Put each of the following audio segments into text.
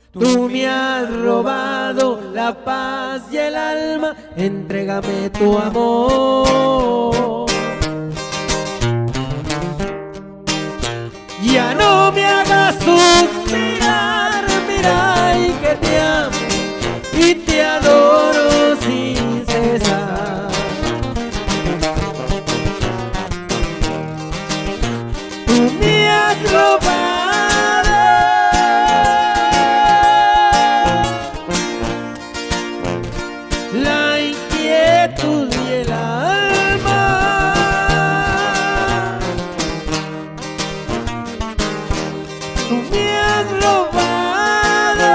Tú me has robado la paz y el alma, entrégame tu amor. Ya no me hagas suspirar, mira y que te amo y te adoro sin cesar. Tú me has robado la inquietud y el alma. Tú me has robado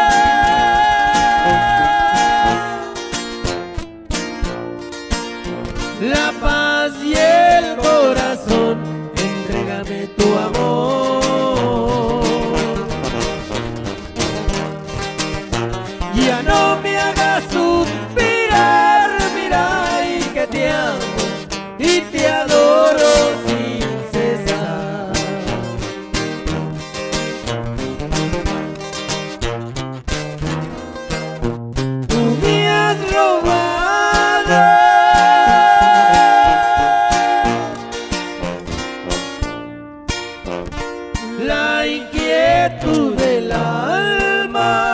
la paz y el corazón, entrégame tu amor. Ya no me hagas suspirar, mira y que te amo y te adoro sin cesar. Tú me has robado la inquietud del alma.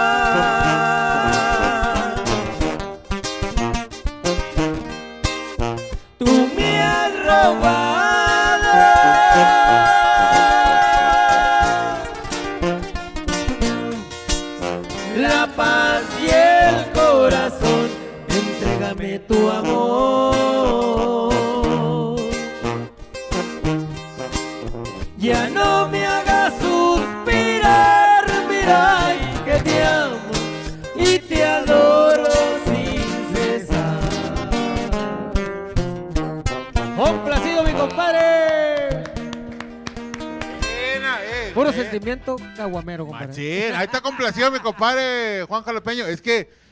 Tú me has robado la paz y el corazón, entrégame tu amor. Ya no me hagas suspirar, mira y que te amo y te adoro sin cesar. Complacido mi compadre. Puro sentimiento caguamero, compadre. Machín, ahí está complacido mi compadre Juan Jalapeño. Es que